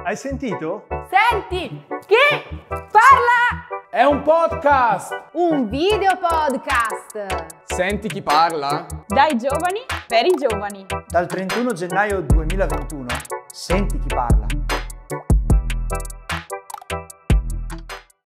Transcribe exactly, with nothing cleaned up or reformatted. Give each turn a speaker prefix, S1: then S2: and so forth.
S1: Hai sentito?
S2: Senti! Chi parla?
S3: È un podcast!
S2: Un video podcast!
S3: Senti chi parla?
S2: Dai giovani per i giovani.
S1: Dal trentuno gennaio duemilaventuno, senti chi parla.